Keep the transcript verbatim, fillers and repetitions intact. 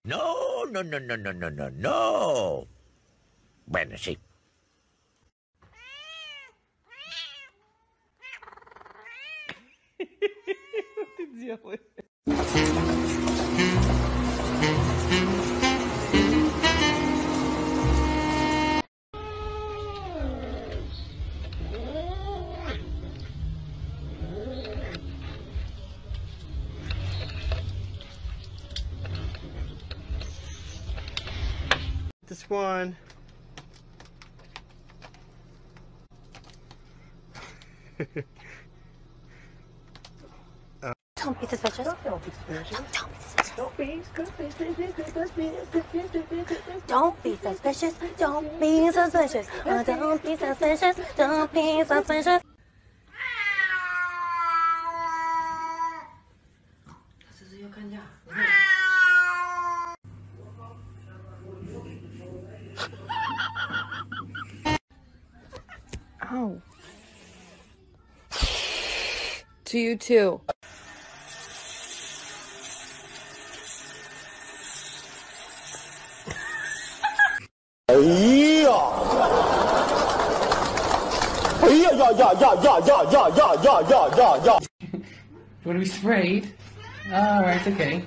No, no, no, no, no, no, no, no. Bueno, sí. This one. uh, Don't be suspicious. Don't be suspicious. Don't be suspicious. Don't be suspicious. Don't be suspicious. Uh, don't be suspicious. Don't be suspicious. Oh. To you too. What are we sprayed? All right, okay.